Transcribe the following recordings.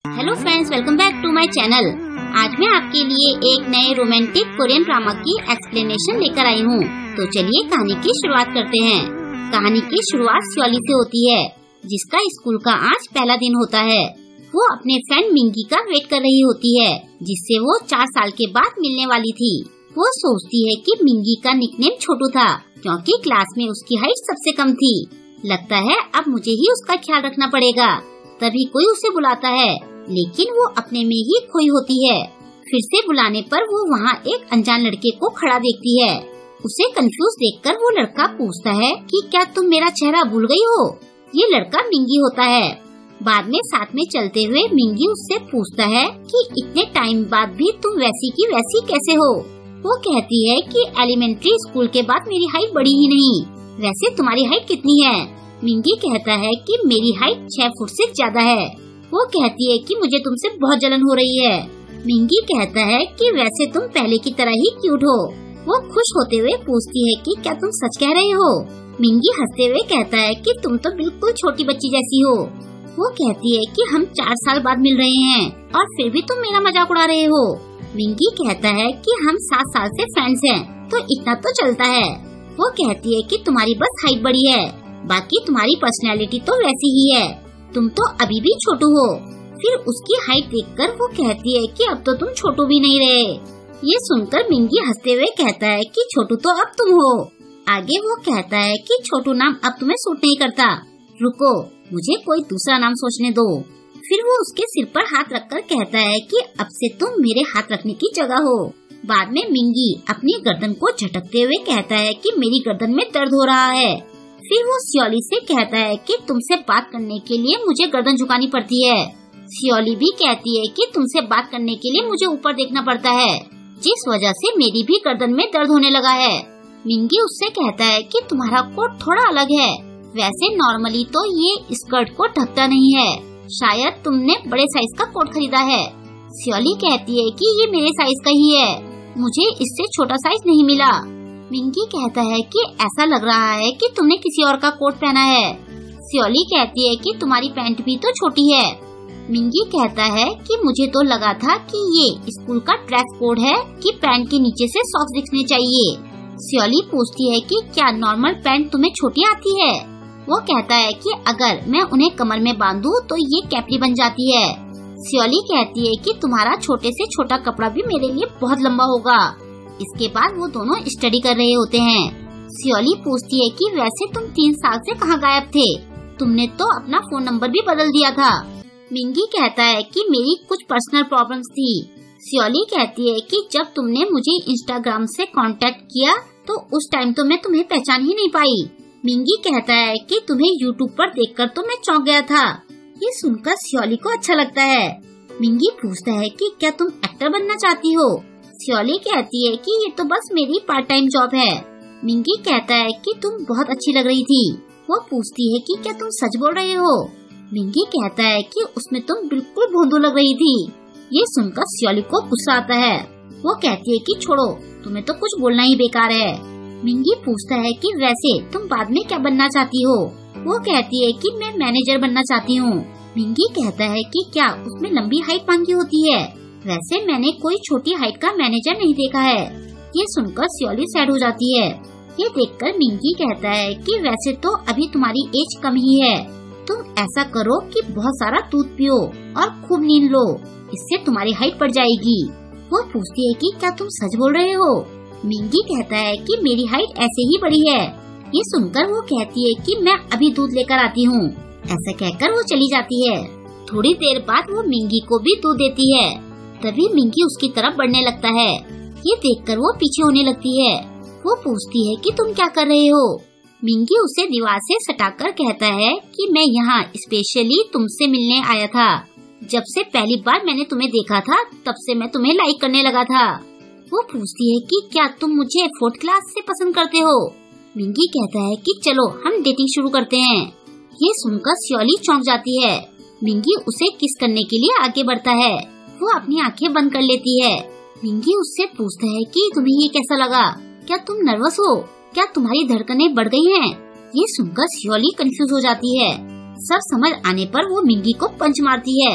Hello friends, welcome back to my channel. आज मैं आपके लिए एक नए रोमांटिक कोरियन ड्रामा की एक्सप्लेनेशन लेकर आई हूँ। तो चलिए कहानी की शुरुआत करते हैं। कहानी की शुरुआत स्योली से होती है, जिसका स्कूल का आज पहला दिन होता है। वो अपने फ्रेंड मिंगी का वेट कर रही होती है, जिससे वो 4 साल के बाद मिलने वाली थी। वो सोचती है कि मिंगी का निकनेम छोटू था, क्योंकि क्लास में उसकी हाइट सबसे कम थी। लगता है अब मुझे ही उसका ख्याल रखना पड़ेगा। तभी कोई उसे बुलाता है, लेकिन वो अपने में ही खोई होती है। फिर से बुलाने पर वो वहाँ एक अनजान लड़के को खड़ा देखती है। उसे कंफ्यूज देखकर वो लड़का पूछता है कि क्या तुम मेरा चेहरा भूल गई हो? ये लड़का मिंगी होता है। बाद में साथ में चलते हुए मिंगी उससे पूछता है कि इतने टाइम बाद भी तुम वैसी की वैसी कैसे हो? वो कहती है कि एलिमेंट्री स्कूल के बाद मेरी हाइट बढ़ी ही नहीं। वैसे तुम्हारी हाइट कितनी है? मिंगी कहता है कि मेरी हाइट 6 फुट से ज्यादा है। वो कहती है कि मुझे तुमसे बहुत जलन हो रही है। मिंगी कहता है कि वैसे तुम पहले की तरह ही क्यूट हो। वो खुश होते हुए पूछती है कि क्या तुम सच कह रहे हो? मिंगी हंसते हुए कहता है कि तुम तो बिल्कुल छोटी बच्ची जैसी हो। वो कहती है कि हम 4 साल बाद मिल रहे हैं और फिर भी तुम मेरा मजाक उड़ा रहे हो। मिंगी कहता है कि हम 7 साल से फ्रेंड्स हैं, तो इतना तो चलता है। वो कहती है कि तुम्हारी बस हाइट बड़ी है, बाकी तुम्हारी पर्सनैलिटी तो वैसी ही है। तुम तो अभी भी छोटू हो। फिर उसकी हाइट देखकर वो कहती है कि अब तो तुम छोटू भी नहीं रहे। ये सुनकर मिंगी हंसते हुए कहता है कि छोटू तो अब तुम हो। आगे वो कहता है कि छोटू नाम अब तुम्हें सूट नहीं करता। रुको, मुझे कोई दूसरा नाम सोचने दो। फिर वो उसके सिर पर हाथ रखकर कहता है कि अब से तुम मेरे हाथ रखने की जगह हो। बाद में मिंगी अपनी गर्दन को झटकते हुए कहता है कि मेरी गर्दन में दर्द हो रहा है। फिर वो सियोली से कहता है कि तुमसे बात करने के लिए मुझे गर्दन झुकानी पड़ती है। सियोली भी कहती है कि तुमसे बात करने के लिए मुझे ऊपर देखना पड़ता है, जिस वजह से मेरी भी गर्दन में दर्द होने लगा है। मिंगी उससे कहता है कि तुम्हारा कोट थोड़ा अलग है। वैसे नॉर्मली तो ये स्कर्ट को ढकता नहीं है, शायद तुमने बड़े साइज का कोट खरीदा है। सियोली कहती है कि ये मेरे साइज का ही है, मुझे इससे छोटा साइज नहीं मिला। मिंगी कहता है कि ऐसा लग रहा है कि तुमने किसी और का कोट पहना है। सियोली कहती है कि तुम्हारी पैंट भी तो छोटी है। मिंगी कहता है कि मुझे तो लगा था कि ये स्कूल का ड्रेस कोड है कि पैंट के नीचे से सॉक्स दिखने चाहिए। सियोली पूछती है कि क्या नॉर्मल पैंट तुम्हें छोटी आती है? वो कहता है कि अगर मैं उन्हें कमर में बांधूं तो ये कैपरी बन जाती है। सियोली कहती है कि तुम्हारा छोटे से छोटा कपड़ा भी मेरे लिए बहुत लंबा होगा। इसके बाद वो दोनों स्टडी कर रहे होते हैं। सियोली पूछती है कि वैसे तुम 3 साल से कहाँ गायब थे? तुमने तो अपना फोन नंबर भी बदल दिया था। मिंगी कहता है कि मेरी कुछ पर्सनल प्रॉब्लम्स थी। सियोली कहती है कि जब तुमने मुझे इंस्टाग्राम से कांटेक्ट किया तो उस टाइम तो मैं तुम्हें पहचान ही नहीं पाई। मिंगी कहता है कि तुम्हें यूट्यूब पर देखकर तो मैं चौंक गया था। ये सुनकर सियोली को अच्छा लगता है। मिंगी पूछता है कि क्या तुम एक्टर बनना चाहती हो? सियोली कहती है कि ये तो बस मेरी पार्ट टाइम जॉब है। मिंगी कहता है कि तुम बहुत अच्छी लग रही थी। वो पूछती है कि क्या तुम सच बोल रहे हो? मिंगी कहता है कि उसमें तुम बिल्कुल भोंदू लग रही थी। ये सुनकर सियोली को गुस्सा आता है। वो कहती है कि छोड़ो, तुम्हें तो कुछ बोलना ही बेकार है। मिंगी पूछता है कि वैसे तुम बाद में क्या बनना चाहती हो? वो कहती है कि मैं मैनेजर बनना चाहती हूँ। मिंगी कहता है कि क्या उसमें लंबी हाइट मांगी होती है? वैसे मैंने कोई छोटी हाइट का मैनेजर नहीं देखा है। ये सुनकर सियोली सैड हो जाती है। ये देखकर मिंगी कहता है कि वैसे तो अभी तुम्हारी एज कम ही है, तुम ऐसा करो कि बहुत सारा दूध पियो और खूब नींद लो, इससे तुम्हारी हाइट बढ़ जाएगी। वो पूछती है कि क्या तुम सच बोल रहे हो? मिंगी कहता है कि मेरी हाइट ऐसे ही बढ़ी है। ये सुनकर वो कहती है कि मैं अभी दूध लेकर आती हूँ। ऐसा कहकर वो चली जाती है। थोड़ी देर बाद वो मिंगी को भी दूध देती है। तभी मिंगी उसकी तरफ बढ़ने लगता है। ये देखकर वो पीछे होने लगती है। वो पूछती है कि तुम क्या कर रहे हो? मिंगी उसे दीवार से सटाकर कहता है कि मैं यहाँ स्पेशली तुमसे मिलने आया था। जब से पहली बार मैंने तुम्हें देखा था, तब से मैं तुम्हें लाइक करने लगा था। वो पूछती है कि क्या तुम मुझे 4th क्लास से पसंद करते हो? मिंगी कहता है कि चलो हम डेटिंग शुरू करते हैं। ये सुनकर सियोली चौंक जाती है। मिंगी उसे किस करने के लिए आगे बढ़ता है। वो अपनी आंखें बंद कर लेती है। मिंगी उससे पूछता है कि तुम्हें ये कैसा लगा? क्या तुम नर्वस हो? क्या तुम्हारी धड़कनें बढ़ गई हैं? ये सुनकर सियोली कंफ्यूज हो जाती है। सब समझ आने पर वो मिंगी को पंच मारती है।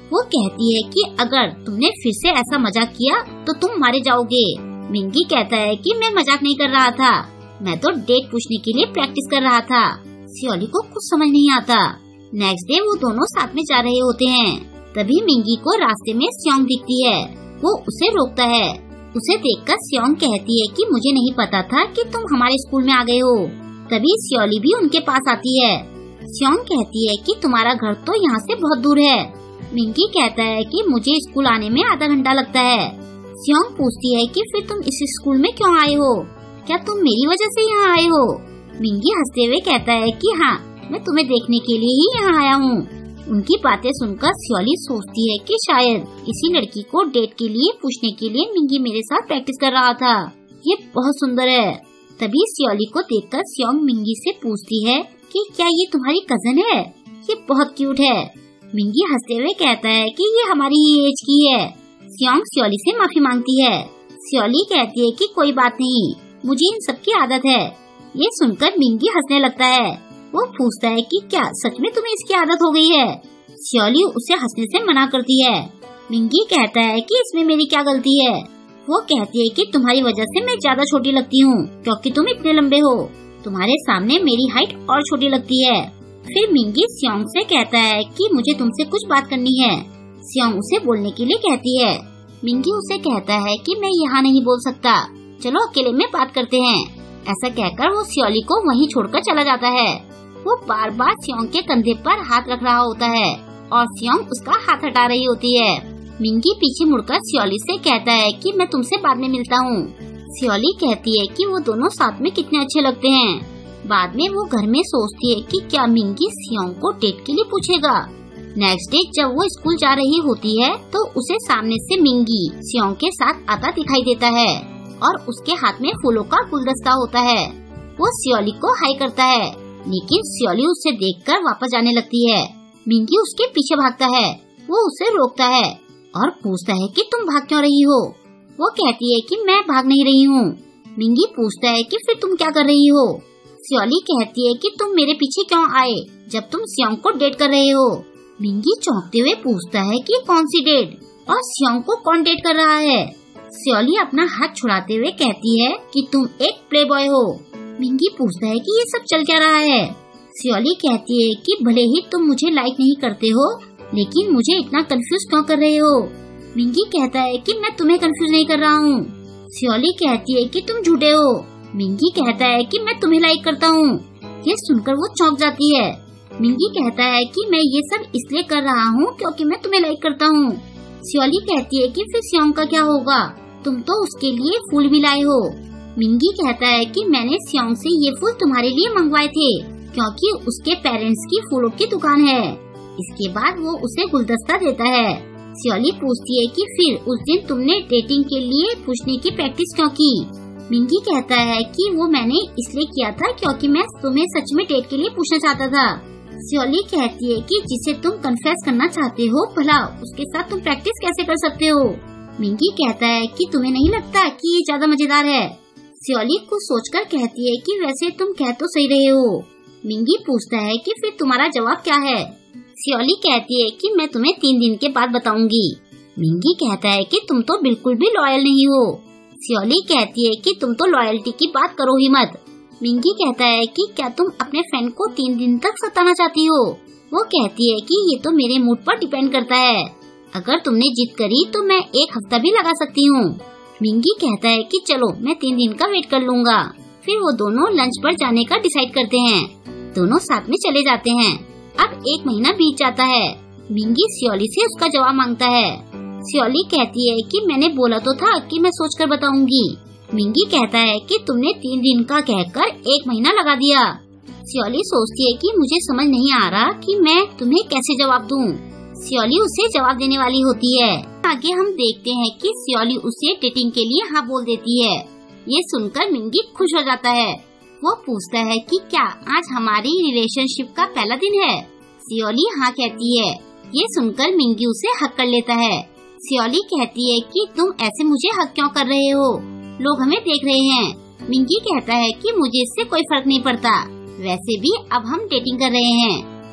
वो कहती है कि अगर तुमने फिर से ऐसा मजाक किया तो तुम मारे जाओगे। मिंगी कहता है कि मैं मजाक नहीं कर रहा था, मैं तो डेट पूछने के लिए प्रैक्टिस कर रहा था। सियोली को कुछ समझ नहीं आता। नेक्स्ट डे वो दोनों साथ में जा रहे होते हैं। तभी मिंगी को रास्ते में सियोंग दिखती है। वो उसे रोकता है। उसे देखकर सियोंग कहती है कि मुझे नहीं पता था कि तुम हमारे स्कूल में आ गए हो। तभी सियोली भी उनके पास आती है। सियोंग कहती है कि तुम्हारा घर तो यहाँ से बहुत दूर है। मिंगी कहता है कि मुझे स्कूल आने में आधा घंटा लगता है। सियोंग पूछती है कि फिर तुम इस स्कूल में क्यों आए हो? क्या तुम मेरी वजह से यहाँ आए हो? मिंगी हंसते हुए कहता है कि हाँ, मैं तुम्हें देखने के लिए ही यहाँ आया हूँ। उनकी बातें सुनकर सियोली सोचती है कि शायद इसी लड़की को डेट के लिए पूछने के लिए मिंगी मेरे साथ प्रैक्टिस कर रहा था। ये बहुत सुंदर है। तभी सियोली को देखकर सियोंग मिंगी से पूछती है कि क्या ये तुम्हारी कजन है? ये बहुत क्यूट है। मिंगी हंसते हुए कहता है कि ये हमारी ही एज की है। सियोंग सियोली से माफी मांगती है। सियोली कहती है कि कोई बात नहीं, मुझे इन सब की आदत है। ये सुनकर मिंगी हंसने लगता है। वो पूछता है कि क्या सच में तुम्हें इसकी आदत हो गई है? सियोली उसे हंसने से मना करती है। मिंगी कहता है कि इसमें मेरी क्या गलती है? वो कहती है कि तुम्हारी वजह से मैं ज्यादा छोटी लगती हूँ क्योंकि तुम इतने लंबे हो। तुम्हारे सामने मेरी हाइट और छोटी लगती है। फिर मिंगी सियोंग से कहता है कि मुझे तुमसे कुछ बात करनी है। सियोंग उसे बोलने के लिए कहती है। मिंगी उसे कहता है कि मैं यहाँ नहीं बोल सकता, चलो अकेले में बात करते हैं। ऐसा कहकर वो सियोली को वहीं छोड़कर चला जाता है। वो बार बार सियोंग के कंधे पर हाथ रख रहा होता है और सियोंग उसका हाथ हटा रही होती है। मिंगी पीछे मुड़कर सियोली से कहता है कि मैं तुमसे बाद में मिलता हूँ। सियोली कहती है कि वो दोनों साथ में कितने अच्छे लगते हैं। बाद में वो घर में सोचती है कि क्या मिंगी सियोंग को डेट के लिए पूछेगा। नेक्स्ट डे जब वो स्कूल जा रही होती है तो उसे सामने से मिंगी सियोंग के साथ आता दिखाई देता है और उसके हाथ में फूलों का गुलदस्ता होता है। वो सियोली को हाई करता है, लेकिन सियोली उसे देखकर वापस जाने लगती है। मिंगी उसके पीछे भागता है। वो उसे रोकता है और पूछता है कि तुम भाग क्यों रही हो? वो कहती है कि मैं भाग नहीं रही हूँ। मिंगी पूछता है कि फिर तुम क्या कर रही हो? सियोली कहती है कि तुम मेरे पीछे क्यों आए जब तुम सियोंग को डेट कर रहे हो? मिंगी चौंकते हुए पूछता है कि कौन सी डेट और सियोंग को कौन डेट कर रहा है? सियोली अपना हाथ छुड़ाते हुए कहती है कि तुम एक प्लेबॉय हो। मिंगी पूछता है कि ये सब चल क्या रहा है? सियोली कहती है कि भले ही तुम मुझे लाइक नहीं करते हो, लेकिन मुझे इतना कंफ्यूज क्यों कर रहे हो? मिंगी कहता है कि मैं तुम्हें कंफ्यूज नहीं कर रहा हूँ। सियोली कहती है कि तुम झूठे हो। मिंगी कहता है कि मैं तुम्हें लाइक करता हूँ। ये सुनकर वो चौंक जाती है। मिंगी कहता है कि मैं ये सब इसलिए कर रहा हूँ क्योंकि मैं तुम्हें लाइक करता हूँ। सियोली कहती है कि फिर सियोंग का क्या होगा? तुम तो उसके लिए फूल भी लाए हो। मिंगी कहता है कि मैंने सियोंग से ये फूल तुम्हारे लिए मंगवाए थे क्योंकि उसके पेरेंट्स की फूलों की दुकान है। इसके बाद वो उसे गुलदस्ता देता है। सियोली पूछती है कि फिर उस दिन तुमने डेटिंग के लिए पूछने की प्रैक्टिस क्यों की? मिंगी कहता है कि वो मैंने इसलिए किया था क्योंकि मैं तुम्हें सच में डेट के लिए पूछना चाहता था। सियोली कहती है कि जिसे तुम कन्फेस करना चाहते हो भला उसके साथ तुम प्रैक्टिस कैसे कर सकते हो? मिंगी कहता है कि तुम्हें नहीं लगता कि ये ज्यादा मजेदार है? सियोली कुछ सोचकर कहती है कि वैसे तुम कह तो सही रहे हो। मिंगी पूछता है कि फिर तुम्हारा जवाब क्या है? सियोली कहती है कि मैं तुम्हें 3 दिन के बाद बताऊंगी। मिंगी कहता है कि तुम तो बिल्कुल भी लॉयल नहीं हो। सियोली कहती है कि तुम तो लॉयल्टी की बात करो ही मत। मिंगी कहता है कि क्या तुम अपने फ्रेंड को 3 दिन तक सताना चाहती हो? वो कहती है कि ये तो मेरे मूड पर डिपेंड करता है। अगर तुमने जिद करी तो मैं 1 हफ्ता भी लगा सकती हूँ। मिंगी कहता है कि चलो मैं 3 दिन का वेट कर लूँगा। फिर वो दोनों लंच पर जाने का डिसाइड करते हैं। दोनों साथ में चले जाते हैं। अब 1 महीना बीत जाता है। मिंगी सियोली से उसका जवाब मांगता है। सियोली कहती है कि मैंने बोला तो था कि मैं सोचकर बताऊंगी। मिंगी कहता है कि तुमने 3 दिन का कहकर 1 महीना लगा दिया। सियोली सोचती है कि मुझे समझ नहीं आ रहा कि मैं तुम्हें कैसे जवाब दूं। सियोली उसे जवाब देने वाली होती है। आगे हम देखते हैं कि सियोली उसे डेटिंग के लिए हाँ बोल देती है। ये सुनकर मिंगी खुश हो जाता है। वो पूछता है कि क्या आज हमारी रिलेशनशिप का पहला दिन है? सियोली हाँ कहती है। ये सुनकर मिंगी उसे हक कर लेता है। सियोली कहती है कि तुम ऐसे मुझे हक क्यों कर रहे हो? लोग हमें देख रहे हैं। मिंगी कहता है कि मुझे इससे कोई फर्क नहीं पड़ता, वैसे भी अब हम डेटिंग कर रहे हैं।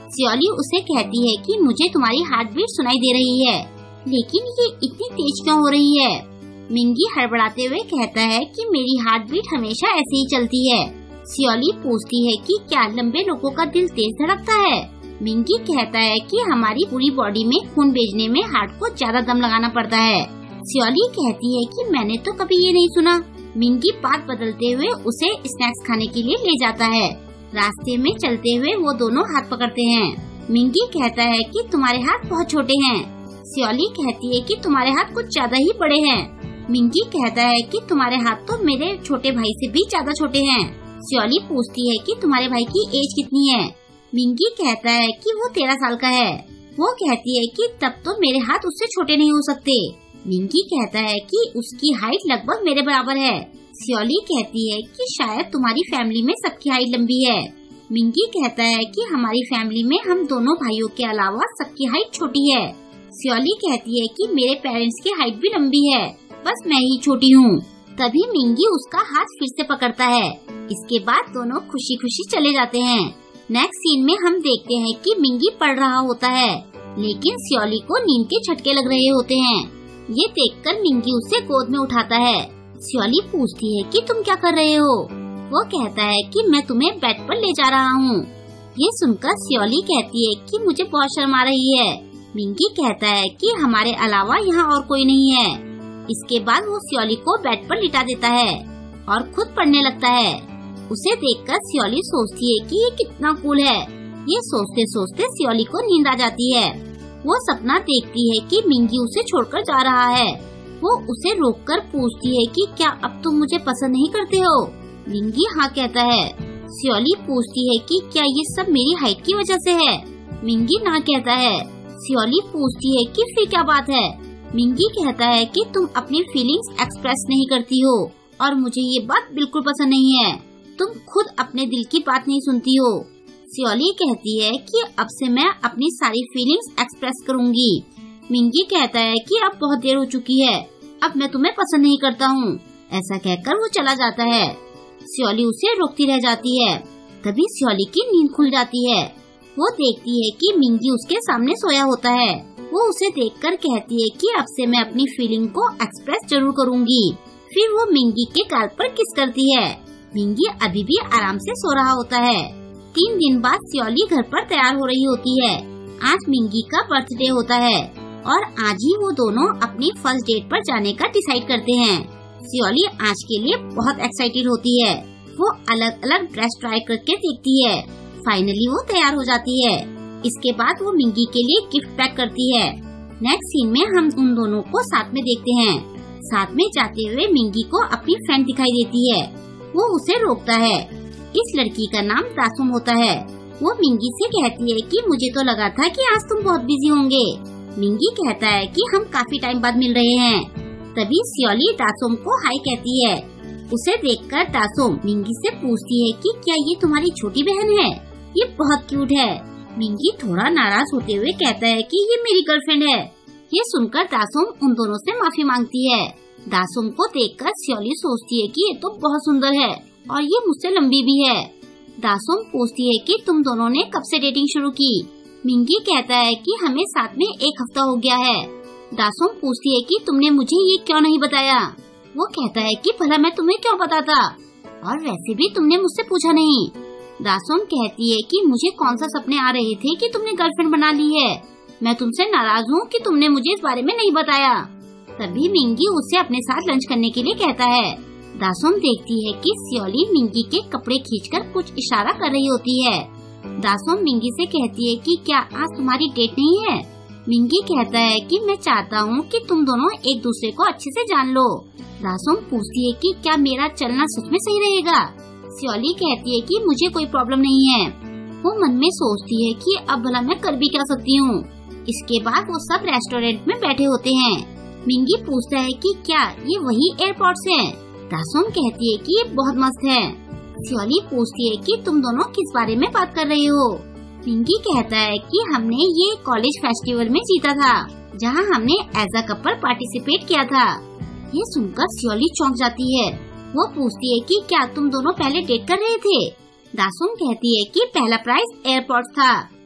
सियोली उसे कहती है कि मुझे तुम्हारी हार्ट बीट सुनाई दे रही है, लेकिन ये इतनी तेज क्यों हो रही है? मिंगी हड़बड़ाते हुए कहता है कि मेरी हार्ट बीट हमेशा ऐसे ही चलती है। सियोली पूछती है कि क्या लंबे लोगों का दिल तेज धड़कता है? मिंगी कहता है कि हमारी पूरी बॉडी में खून भेजने में हार्ट को ज्यादा दम लगाना पड़ता है। सियोली कहती है कि मैंने तो कभी ये नहीं सुना। मिंगी बात बदलते हुए उसे स्नैक्स खाने के लिए ले जाता है। रास्ते में चलते हुए वो दोनों हाथ पकड़ते हैं। मिंगी कहता है कि तुम्हारे हाथ बहुत छोटे हैं। सियोली कहती है कि तुम्हारे हाथ कुछ ज्यादा ही बड़े हैं। मिंगी कहता है कि तुम्हारे हाथ तो मेरे छोटे भाई से भी ज्यादा छोटे हैं। सियोली पूछती है कि तुम्हारे भाई की एज कितनी है? मिंगी कहता है कि वो 13 साल का है। वो कहती है कि तब तो मेरे हाथ उससे छोटे नहीं हो सकते। मिंगी कहता है कि उसकी हाइट लगभग मेरे बराबर है। सियोली कहती है कि शायद तुम्हारी फैमिली में सबकी हाइट लंबी है। मिंगी कहता है कि हमारी फैमिली में हम दोनों भाइयों के अलावा सबकी हाइट छोटी है। सियोली कहती है कि मेरे पेरेंट्स की हाइट भी लंबी है, बस मैं ही छोटी हूँ। तभी मिंगी उसका हाथ फिर से पकड़ता है। इसके बाद दोनों खुशी खुशी चले जाते हैं। नेक्स्ट सीन में हम देखते हैं कि मिंगी पढ़ रहा होता है, लेकिन सियोली को नींद के झटके लग रहे होते हैं। ये देखकर मिंगी उसे गोद में उठाता है। सियोली पूछती है कि तुम क्या कर रहे हो? वो कहता है कि मैं तुम्हें बेड पर ले जा रहा हूँ। ये सुनकर सियोली कहती है कि मुझे बहुत शर्म आ रही है। मिंगी कहता है कि हमारे अलावा यहाँ और कोई नहीं है। इसके बाद वो सियोली को बेड पर लिटा देता है और खुद पढ़ने लगता है। उसे देखकर सियोली सोचती है कि ये कितना कूल है। ये सोचते सोचते सियोली को नींद आ जाती है। वो सपना देखती है कि मिंगी उसे छोड़कर जा रहा है। वो उसे रोककर पूछती है कि क्या अब तुम मुझे पसंद नहीं करते हो? मिंगी हाँ कहता है। सियोली पूछती है कि क्या ये सब मेरी हाइट की वजह से है? मिंगी ना कहता है। सियोली पूछती है कि फिर क्या बात है? मिंगी कहता है कि तुम अपनी फीलिंग्स एक्सप्रेस नहीं करती हो और मुझे ये बात बिल्कुल पसंद नहीं है। तुम खुद अपने दिल की बात नहीं सुनती हो। सियोली कहती है कि अब से मैं अपनी सारी फीलिंग्स एक्सप्रेस करूँगी। मिंगी कहता है कि अब बहुत देर हो चुकी है, अब मैं तुम्हें पसंद नहीं करता हूँ। ऐसा कहकर वो चला जाता है। सियोली उसे रोकती रह जाती है। तभी सियोली की नींद खुल जाती है। वो देखती है कि मिंगी उसके सामने सोया होता है। वो उसे देखकर कहती है कि अब से मैं अपनी फीलिंग को एक्सप्रेस जरूर करूँगी। फिर वो मिंगी के गाल पर किस करती है। मिंगी अभी भी आराम से सो रहा होता है। 3 दिन बाद सियोली घर पर तैयार हो रही होती है। आज मिंगी का बर्थडे होता है और आज ही वो दोनों अपनी फर्स्ट डेट पर जाने का डिसाइड करते हैं। सियोली आज के लिए बहुत एक्साइटेड होती है। वो अलग अलग ड्रेस ट्राई करके देखती है। फाइनली वो तैयार हो जाती है। इसके बाद वो मिंगी के लिए गिफ्ट पैक करती है। नेक्स्ट सीन में हम उन दोनों को साथ में देखते हैं। साथ में जाते हुए मिंगी को अपनी फ्रेंड दिखाई देती है। वो उसे रोकता है। इस लड़की का नाम दासुम होता है। वो मिंगी से कहती है कि मुझे तो लगा था कि आज तुम बहुत बिजी होंगे। मिंगी कहता है कि हम काफी टाइम बाद मिल रहे हैं। तभी सियोली दासुम को हाय कहती है। उसे देखकर दासुम मिंगी से पूछती है कि क्या ये तुम्हारी छोटी बहन है? ये बहुत क्यूट है। मिंगी थोड़ा नाराज होते हुए कहता है कि ये मेरी गर्लफ्रेंड है। ये सुनकर दासुम उन दोनों से माफी मांगती है। दासुम को देखकर सियोली सोचती है कि ये तो बहुत सुंदर है और ये मुझसे लंबी भी है। दासुम पूछती है कि तुम दोनों ने कब से डेटिंग शुरू की? मिंगी कहता है कि हमें साथ में 1 हफ्ता हो गया है। दासुम पूछती है कि तुमने मुझे ये क्यों नहीं बताया? वो कहता है कि भला मैं तुम्हें क्यों बताता, और वैसे भी तुमने मुझसे पूछा नहीं। दासुम कहती है कि मुझे कौन सा सपने आ रहे थे कि तुमने गर्लफ्रेंड बना ली है। मैं तुमसे नाराज हूँ कि तुमने मुझे इस बारे में नहीं बताया। तभी मिंगी उससे अपने साथ लंच करने के लिए कहता है। दासुम देखती है कि सियोली मिंगी के कपड़े खींचकर कुछ इशारा कर रही होती है। दासुम मिंगी से कहती है कि क्या आज तुम्हारी डेट नहीं है? मिंगी कहता है कि मैं चाहता हूँ कि तुम दोनों एक दूसरे को अच्छे से जान लो। दासुम पूछती है कि क्या मेरा चलना सच में सही रहेगा? सियोली कहती है कि मुझे कोई प्रॉब्लम नहीं है। वो मन में सोचती है कि अब भला मैं कर भी क्या सकती हूँ। इसके बाद वो सब रेस्टोरेंट में बैठे होते हैं। मिंगी पूछता है कि क्या ये वही एयरपोर्ट्स हैं? दासुम कहती है कि ये बहुत मस्त है। सियोली पूछती है कि तुम दोनों किस बारे में बात कर रहे हो? मिंगी कहता है कि हमने ये कॉलेज फेस्टिवल में जीता था, जहाँ हमने एज अ कपल पार्टिसिपेट किया था। ये सुनकर सियोली चौंक जाती है। वो पूछती है कि क्या तुम दोनों पहले डेट कर रहे थे? दासुम कहती है कि पहला प्राइज एयरपोर्ट था,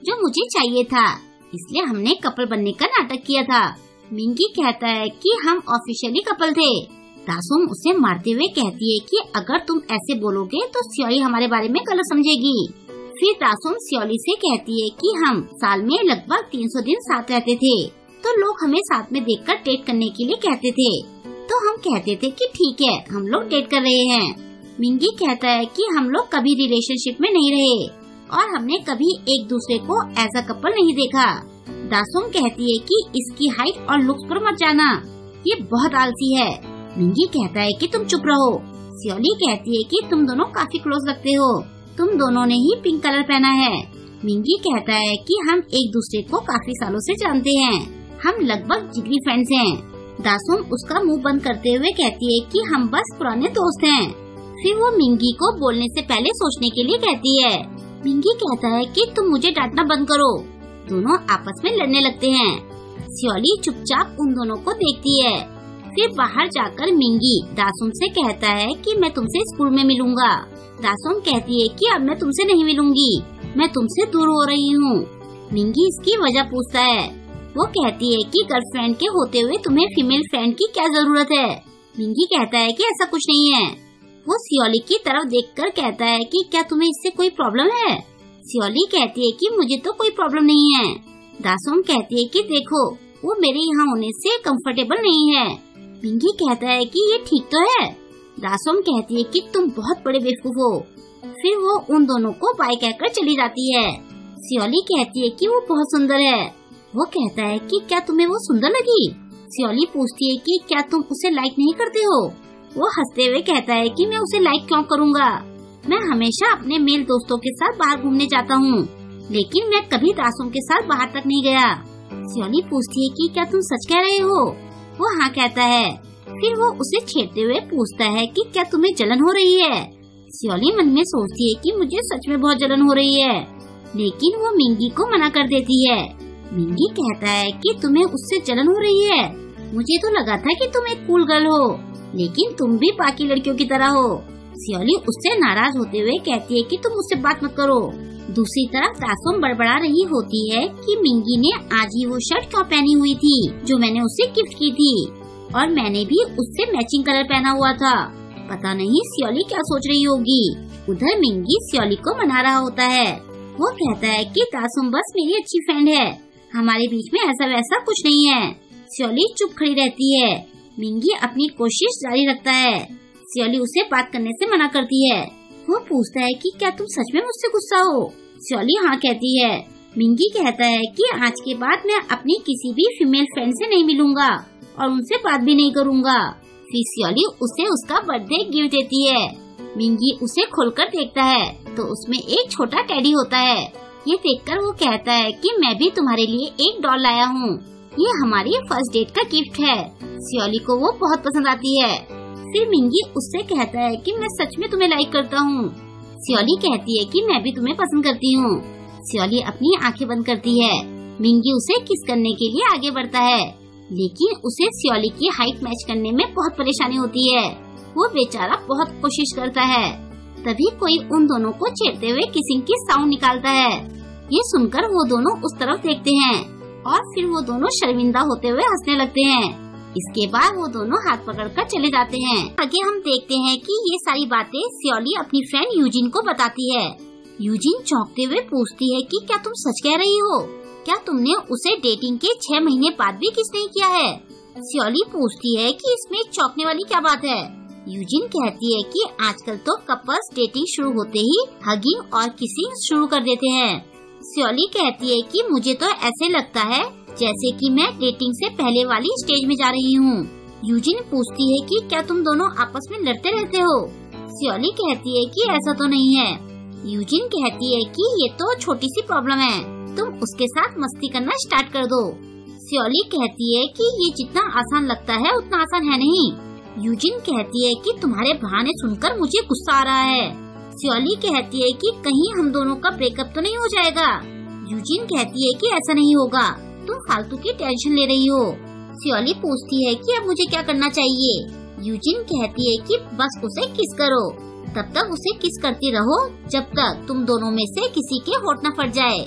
जो मुझे चाहिए था, इसलिए हमने कपल बनने का नाटक किया था। मिंगी कहता है कि हम ऑफिशियली कपल थे। दासुम उसे मारते हुए कहती है कि अगर तुम ऐसे बोलोगे तो सियोली हमारे बारे में गलत समझेगी। फिर दासुम सियोली से कहती है कि हम साल में लगभग 300 दिन साथ रहते थे, तो लोग हमें साथ में देखकर डेट करने के लिए कहते थे, तो हम कहते थे कि ठीक है, हम लोग डेट कर रहे हैं। मिंगी कहता है कि हम लोग कभी रिलेशनशिप में नहीं रहे और हमने कभी एक दूसरे को एज अ कपल नहीं देखा। दासुम कहती है कि इसकी हाइट और लुक्स पर मत जाना, ये बहुत आलसी है। मिंगी कहता है कि तुम चुप रहो। सियोली कहती है कि तुम दोनों काफी क्लोज लगते हो, तुम दोनों ने ही पिंक कलर पहना है। मिंगी कहता है कि हम एक दूसरे को काफी सालों से जानते हैं, हम लगभग जिगरी फ्रेंड्स हैं। दासुम उसका मुंह बंद करते हुए कहती है कि हम बस पुराने दोस्त हैं। फिर वो मिंगी को बोलने से पहले सोचने के लिए कहती है। मिंगी कहता है कि तुम मुझे डांटना बंद करो। दोनों आपस में लड़ने लगते हैं। सियोली चुपचाप उन दोनों को देखती है। फिर बाहर जाकर मिंगी दासुम से कहता है कि मैं तुमसे स्कूल में मिलूंगा। दासुम कहती है कि अब मैं तुमसे नहीं मिलूंगी, मैं तुमसे दूर हो रही हूँ। मिंगी इसकी वजह पूछता है। वो कहती है कि गर्लफ्रेंड के होते हुए तुम्हें फीमेल फ्रेंड की क्या जरूरत है। मिंगी कहता है कि ऐसा कुछ नहीं है। वो सियोली की तरफ देखकर कहता है कि क्या तुम्हें इससे कोई प्रॉब्लम है। सियोली कहती है कि मुझे तो कोई प्रॉब्लम नहीं है। दासुम कहती है कि देखो, वो मेरे यहाँ होने से कंफर्टेबल नहीं है। मिंगी कहता है कि ये ठीक तो है। दासुम कहती है कि तुम बहुत बड़े बेवकूफ हो। फिर वो उन दोनों को बाय कहकर चली जाती है। सियोली कहती है कि वो बहुत सुंदर है। वो कहता है कि क्या तुम्हें वो सुंदर लगी। सियोली पूछती है कि क्या तुम उसे लाइक नहीं करते हो। वो हंसते हुए कहता है कि मैं उसे लाइक क्यों करूँगा, मैं हमेशा अपने मेल दोस्तों के साथ बाहर घूमने जाता हूँ, लेकिन मैं कभी दासुम के साथ बाहर तक नहीं गया। सियोली पूछती है कि क्या तुम सच कह रहे हो। वो हाँ कहता है। फिर वो उसे छेड़ते हुए पूछता है कि क्या तुम्हें जलन हो रही है। सियोली मन में सोचती है कि मुझे सच में बहुत जलन हो रही है, लेकिन वो मिंगी को मना कर देती है। मिंगी कहता है कि तुम्हें उससे जलन हो रही है, मुझे तो लगा था कि तुम एक कूल गर्ल हो, लेकिन तुम भी बाकी लड़कियों की तरह हो। सियोली उससे नाराज होते हुए कहती है कि तुम मुझसे बात मत करो। दूसरी तरफ दासुम बड़बड़ा रही होती है कि मिंगी ने आज ही वो शर्ट क्यों पहनी हुई थी जो मैंने उसे गिफ्ट की थी, और मैंने भी उससे मैचिंग कलर पहना हुआ था। पता नहीं सियोली क्या सोच रही होगी। उधर मिंगी सियोली को मना रहा होता है। वो कहता है कि दासुम बस मेरी अच्छी फ्रेंड है, हमारे बीच में ऐसा वैसा कुछ नहीं है। सियोली चुप खड़ी रहती है। मिंगी अपनी कोशिश जारी रखता है। सियोली उसे बात करने से मना करती है। वो पूछता है कि क्या तुम सच में मुझसे गुस्सा हो। सियोली हाँ कहती है। मिंगी कहता है कि आज के बाद मैं अपनी किसी भी फीमेल फ्रेंड से नहीं मिलूंगा और उनसे बात भी नहीं करूंगा। फिर सियोली उसे उसका बर्थडे गिफ्ट देती है। मिंगी उसे खोलकर देखता है तो उसमें एक छोटा टेडी होता है। ये देखकर वो कहता है कि मैं भी तुम्हारे लिए एक डॉल लाया हूँ, ये हमारी फर्स्ट डेट का गिफ्ट है। सियोली को वो बहुत पसंद आती है। फिर मिंगी उससे कहता है कि मैं सच में तुम्हें लाइक करता हूँ। सियोली कहती है कि मैं भी तुम्हें पसंद करती हूँ। सियोली अपनी आंखें बंद करती है। मिंगी उसे किस करने के लिए आगे बढ़ता है, लेकिन उसे सियोली की हाइट मैच करने में बहुत परेशानी होती है। वो बेचारा बहुत कोशिश करता है। तभी कोई उन दोनों को छेड़ते हुए किसिंग की साउंड निकालता है। ये सुनकर वो दोनों उस तरफ देखते हैं और फिर वो दोनों शर्मिंदा होते हुए हंसने लगते हैं। इसके बाद वो दोनों हाथ पकड़कर चले जाते हैं। आगे हम देखते हैं कि ये सारी बातें सियोली अपनी फ्रेंड यूजिन को बताती है। यूजिन चौंकते हुए पूछती है कि क्या तुम सच कह रही हो, क्या तुमने उसे डेटिंग के 6 महीने बाद भी किस नहीं किया है। सियोली पूछती है कि इसमें चौंकने वाली क्या बात है। यूजिन कहती है कि आजकल तो कपल्स डेटिंग शुरू होते ही हगिंग और किसिंग शुरू कर देते हैं। सियोली कहती है कि मुझे तो ऐसे लगता है जैसे कि मैं डेटिंग से पहले वाली स्टेज में जा रही हूँ। यूजिन पूछती है कि क्या तुम दोनों आपस में लड़ते रहते हो। सियोली कहती है कि ऐसा तो नहीं है। यूजिन कहती है कि ये तो छोटी सी प्रॉब्लम है, तुम उसके साथ मस्ती करना स्टार्ट कर दो। सियोली कहती है कि ये जितना आसान लगता है उतना आसान है नहीं। यूजिन कहती है कि तुम्हारे बहाने सुनकर मुझे गुस्सा आ रहा है। सियोली कहती है कि कहीं हम दोनों का ब्रेकअप तो नहीं हो जाएगा। यूजिन कहती है कि ऐसा नहीं होगा, तुम फालतू की टेंशन ले रही हो। सियोली पूछती है कि अब मुझे क्या करना चाहिए। यूजिन कहती है कि बस उसे किस करो, तब तक उसे किस करती रहो जब तक तुम दोनों में से किसी के होठ न फट जाए।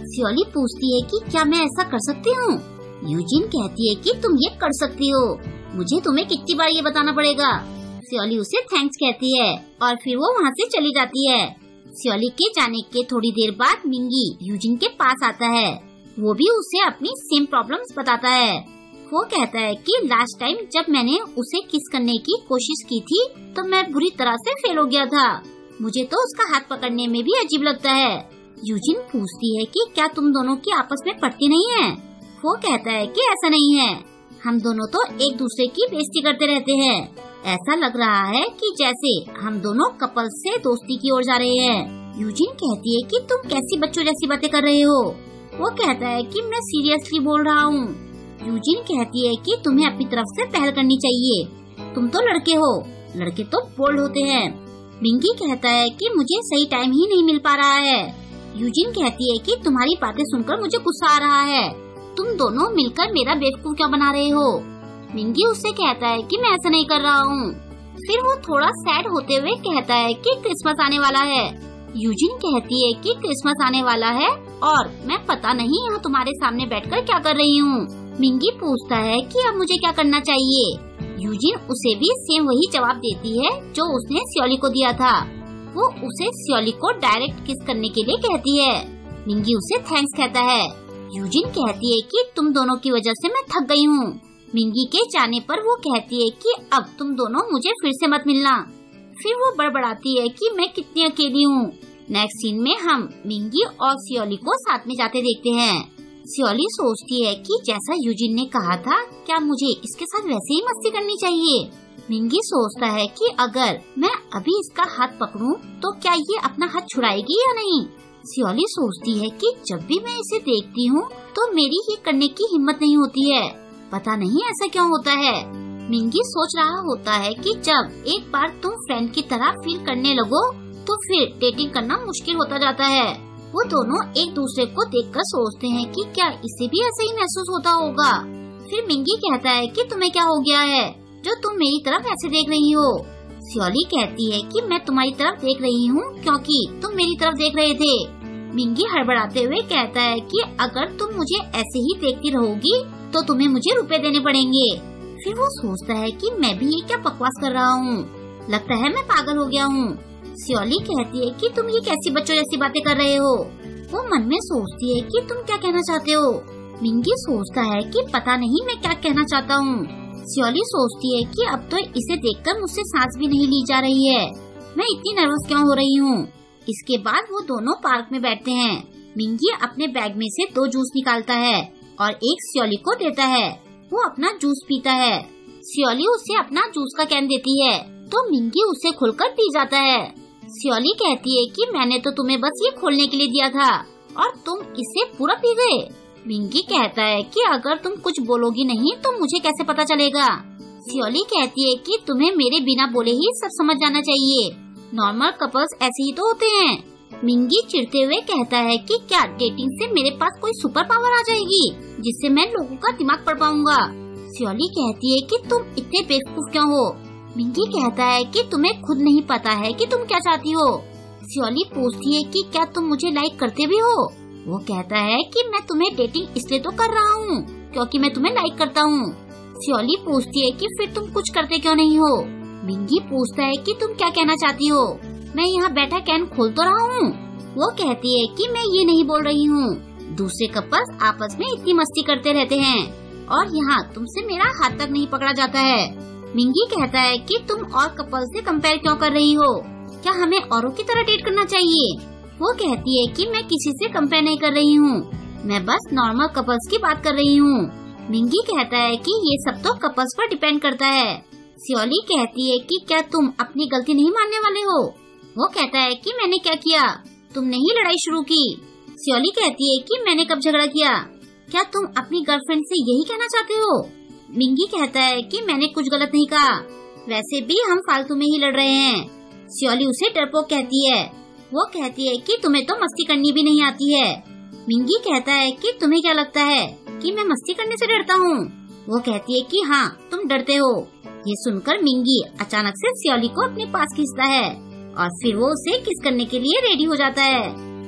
सियोली पूछती है कि क्या मैं ऐसा कर सकती हूँ? यूजिन कहती है कि तुम ये कर सकती हो, मुझे तुम्हें कितनी बार ये बताना पड़ेगा। सियोली उसे थैंक्स कहती है और फिर वो वहाँ से चली जाती है। सियोली के जाने के थोड़ी देर बाद मिंगी यूजिन के पास आता है। वो भी उसे अपनी सेम प्रॉब्लम्स बताता है। वो कहता है कि लास्ट टाइम जब मैंने उसे किस करने की कोशिश की थी तो मैं बुरी तरह से फेल हो गया था। मुझे तो उसका हाथ पकड़ने में भी अजीब लगता है। यूजिन पूछती है कि क्या तुम दोनों की आपस में पड़ती नहीं है? वो कहता है कि ऐसा नहीं है, हम दोनों तो एक दूसरे की बेइज्जती करते रहते हैं। ऐसा लग रहा है कि जैसे हम दोनों कपल से दोस्ती की ओर जा रहे हैं। यूजिन कहती है कि तुम कैसी बच्चों जैसी बातें कर रहे हो? वो कहता है कि मैं सीरियसली बोल रहा हूँ। यूजिन कहती है कि तुम्हें अपनी तरफ से पहल करनी चाहिए, तुम तो लड़के हो, लड़के तो बोल्ड होते हैं। मिंगी कहता है कि मुझे सही टाइम ही नहीं मिल पा रहा है। यूजिन कहती है कि तुम्हारी बातें सुनकर मुझे गुस्सा आ रहा है, तुम दोनों मिलकर मेरा बेवकूफ क्यों बना रहे हो? मिंगी उससे कहता है कि मैं ऐसा नहीं कर रहा हूँ। फिर वो थोड़ा सैड होते हुए कहता है कि क्रिसमस आने वाला है। यूजिन कहती है कि क्रिसमस आने वाला है और मैं पता नहीं यहाँ तुम्हारे सामने बैठकर क्या कर रही हूँ। मिंगी पूछता है कि अब मुझे क्या करना चाहिए। यूजिन उसे भी सेम वही जवाब देती है जो उसने सियोली को दिया था। वो उसे सियोली को डायरेक्ट किस करने के लिए कहती है। मिंगी उसे थैंक्स कहता है। यूजिन कहती है कि तुम दोनों की वजह से मैं थक गई हूँ। मिंगी के जाने पर वो कहती है कि अब तुम दोनों मुझे फिर से मत मिलना। फिर वो बड़बड़ाती है कि मैं कितनी अकेली हूँ। नेक्स्ट सीन में हम मिंगी और सियोली को साथ में जाते देखते हैं। सियोली सोचती है कि जैसा यूजिन ने कहा था, क्या मुझे इसके साथ वैसे ही मस्ती करनी चाहिए? मिंगी सोचता है कि अगर मैं अभी इसका हाथ पकड़ूं तो क्या ये अपना हाथ छुड़ाएगी या नहीं। सियोली सोचती है कि जब भी मैं इसे देखती हूँ तो मेरी ये करने की हिम्मत नहीं होती है, पता नहीं ऐसा क्यों होता है। मिंगी सोच रहा होता है कि जब एक बार तुम फ्रेंड की तरह फील करने लगो तो फिर डेटिंग करना मुश्किल होता जाता है। वो दोनों एक दूसरे को देखकर सोचते हैं कि क्या इसे भी ऐसा ही महसूस होता होगा। फिर मिंगी कहता है कि तुम्हें क्या हो गया है जो तुम मेरी तरफ ऐसे देख रही हो? सियोली कहती है कि मैं तुम्हारी तरफ देख रही हूँ क्योंकि तुम मेरी तरफ देख रहे थे। मिंगी हड़बड़ाते हुए कहता है कि अगर तुम मुझे ऐसे ही देखती रहोगी तो तुम्हें मुझे रुपए देने पड़ेंगे। फिर वो सोचता है कि मैं भी ये क्या बकवास कर रहा हूँ, लगता है मैं पागल हो गया हूँ। सियोली कहती है कि तुम ये कैसी बच्चों जैसी बातें कर रहे हो। वो मन में सोचती है कि तुम क्या कहना चाहते हो। मिंगी सोचता है कि पता नहीं मैं क्या कहना चाहता हूँ। सियोली सोचती है कि अब तो इसे देखकर मुझसे सांस भी नहीं ली जा रही है, मैं इतनी नर्वस क्यों हो रही हूँ। इसके बाद वो दोनों पार्क में बैठते हैं। मिंगी अपने बैग में से 2 जूस निकालता है और एक सियोली को देता है। वो अपना जूस पीता है। सियोली उसे अपना जूस का कैन देती है तो मिंगी उसे खोलकर पी जाता है। सियोली कहती है कि मैंने तो तुम्हें बस ये खोलने के लिए दिया था और तुम इसे पूरा पी गए। मिंगी कहता है कि अगर तुम कुछ बोलोगी नहीं तो मुझे कैसे पता चलेगा। सियोली कहती है कि तुम्हें मेरे बिना बोले ही सब समझ जाना चाहिए, नॉर्मल कपल्स ऐसे ही तो होते हैं। मिंगी चिढ़ते हुए कहता है कि क्या डेटिंग से मेरे पास कोई सुपर पावर आ जाएगी जिससे मैं लोगों का दिमाग पढ़ पाऊंगा। सियोली कहती है कि तुम इतने बेवकूफ क्यों हो। मिंगी कहता है कि तुम्हें खुद नहीं पता है कि तुम क्या चाहती हो। सियोली पूछती है कि क्या तुम मुझे लाइक करते भी हो। वो कहता है कि मैं तुम्हें डेटिंग इसलिए तो कर रहा हूँ क्योंकि मैं तुम्हें लाइक करता हूँ। सियोली पूछती है कि फिर तुम कुछ करते क्यों नहीं हो। मिंगी पूछता है कि तुम क्या कहना चाहती हो, मैं यहाँ बैठा कैन खोल तो रहा हूँ। वो कहती है कि मैं ये नहीं बोल रही हूँ, दूसरे कपल्स आपस में इतनी मस्ती करते रहते हैं और यहाँ तुमसे मेरा हाथ तक नहीं पकड़ा जाता है। मिंगी कहता है कि तुम और कपल से कंपेयर क्यों कर रही हो, क्या हमें औरों की तरह डेट करना चाहिए। वो कहती है कि मैं किसी से कंपेयर नहीं कर रही हूँ, मैं बस नॉर्मल कपल्स की बात कर रही हूँ। मिंगी कहता है कि ये सब तो कपल्स पर डिपेंड करता है। सियोली कहती है कि क्या तुम अपनी गलती नहीं मानने वाले हो। वो कहता है कि मैंने क्या किया, तुमने ही लड़ाई शुरू की। सियोली कहती है कि मैंने कब झगड़ा किया, क्या तुम अपनी गर्लफ्रेंड से यही कहना चाहते हो। मिंगी कहता है कि मैंने कुछ गलत नहीं कहा, वैसे भी हम फालतू में ही लड़ रहे हैं। सियोली उसे डरपोक कहती है। वो कहती है कि तुम्हें तो मस्ती करनी भी नहीं आती है। मिंगी कहता है कि तुम्हें क्या लगता है कि मैं मस्ती करने से डरता हूँ। वो कहती है कि हाँ तुम डरते हो। ये सुनकर मिंगी अचानक से सियोली को अपने पास खींचता है और फिर वो उसे किस करने के लिए रेडी हो जाता है।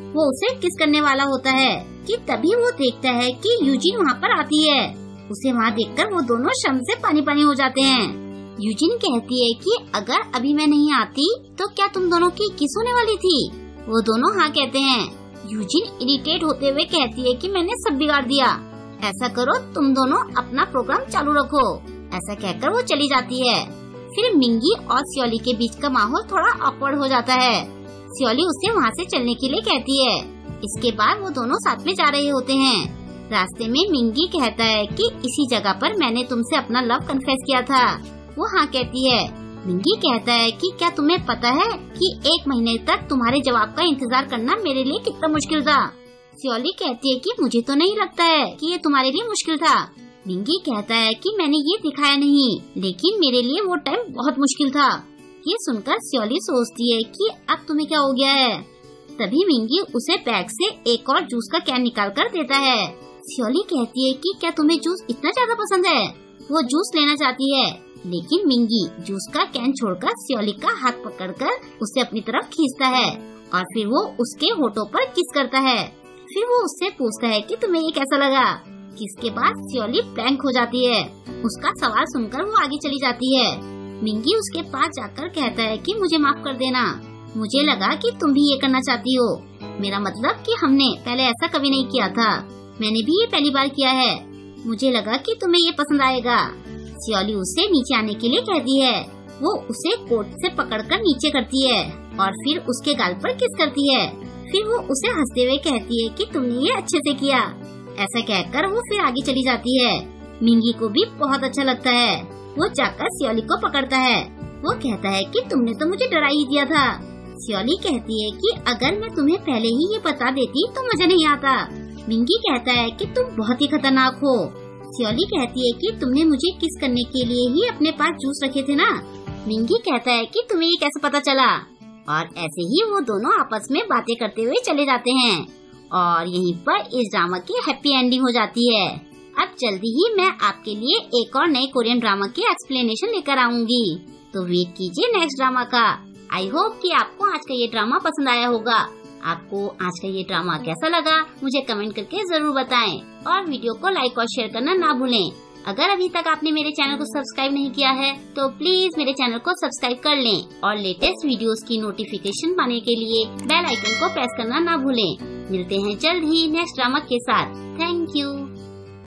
वो उसे किस करने वाला होता है कि तभी वो देखता है कि यूजिन वहाँ पर आती है। उसे वहाँ देखकर वो दोनों शर्म से पानी पानी हो जाते हैं। यूजिन कहती है कि अगर अभी मैं नहीं आती तो क्या तुम दोनों की किस होने वाली थी? वो दोनों हाँ कहते हैं। यूजिन इरिटेट होते हुए कहती है कि मैंने सब बिगाड़ दिया। ऐसा करो, तुम दोनों अपना प्रोग्राम चालू रखो। ऐसा कहकर वो चली जाती है। फिर मिंगी और सियोली के बीच का माहौल थोड़ा ऑकवर्ड हो जाता है। सियोली उसे वहाँ से चलने के लिए कहती है। इसके बाद वो दोनों साथ में जा रहे होते हैं। रास्ते में मिंगी कहता है कि इसी जगह पर मैंने तुमसे अपना लव कन्फेस किया था। वो हाँ कहती है। मिंगी कहता है कि क्या तुम्हें पता है कि 1 महीने तक तुम्हारे जवाब का इंतजार करना मेरे लिए कितना मुश्किल था? सियोली कहती है कि मुझे तो नहीं लगता है कि ये तुम्हारे लिए मुश्किल था। मिंगी कहता है कि मैंने ये दिखाया नहीं, लेकिन मेरे लिए वो टाइम बहुत मुश्किल था। ये सुनकर सियोली सोचती है कि अब तुम्हें क्या हो गया है। तभी मिंगी उसे बैग से एक और जूस का कैन निकाल कर देता है। सियोली कहती है कि क्या तुम्हें जूस इतना ज्यादा पसंद है? वो जूस लेना चाहती है, लेकिन मिंगी जूस का कैन छोड़कर सियोली का हाथ पकड़कर उसे अपनी तरफ खींचता है और फिर वो उसके होठों पर किस करता है। फिर वो उससे पूछता है कि तुम्हें ये कैसा लगा? किसके बाद सियोली ब्लैंक हो जाती है। उसका सवाल सुनकर वो आगे चली जाती है। मिंगी उसके पास जाकर कहता है कि मुझे माफ कर देना, मुझे लगा कि तुम भी ये करना चाहती हो। मेरा मतलब कि हमने पहले ऐसा कभी नहीं किया था, मैंने भी ये पहली बार किया है। मुझे लगा कि तुम्हें ये पसंद आएगा। सियोली उसे नीचे आने के लिए कहती है। वो उसे कोट से पकड़कर नीचे करती है और फिर उसके गाल पर किस करती है। फिर वो उसे हंसते हुए कहती है कि तुमने ये अच्छे से किया। ऐसा कहकर वो फिर आगे चली जाती है। मिंगी को भी बहुत अच्छा लगता है। वो जाकर सियोली को पकड़ता है। वो कहता है कि तुमने तो मुझे डरा ही दिया था। सियोली कहती है कि अगर मैं तुम्हें पहले ही ये बता देती तो मजा नहीं आता। मिंगी कहता है कि तुम बहुत ही खतरनाक हो। सियोली कहती है कि तुमने मुझे किस करने के लिए ही अपने पास जूस रखे थे ना। मिंगी कहता है कि तुम्हें ये कैसे पता चला? और ऐसे ही वो दोनों आपस में बातें करते हुए चले जाते हैं और यहीं पर इस ड्रामा की हैप्पी एंडिंग हो जाती है। अब जल्दी ही मैं आपके लिए एक और नए कोरियन ड्रामा की एक्सप्लेनेशन लेकर आऊंगी, तो वेट कीजिए नेक्स्ट ड्रामा का। आई होप कि आपको आज का ये ड्रामा पसंद आया होगा। आपको आज का ये ड्रामा कैसा लगा मुझे कमेंट करके जरूर बताएं और वीडियो को लाइक और शेयर करना ना भूलें। अगर अभी तक आपने मेरे चैनल को सब्सक्राइब नहीं किया है तो प्लीज मेरे चैनल को सब्सक्राइब कर लें और लेटेस्ट वीडियोस की नोटिफिकेशन पाने के लिए बेल आइकन को प्रेस करना ना भूलें। मिलते हैं जल्द ही नेक्स्ट ड्रामा के साथ। Thank you.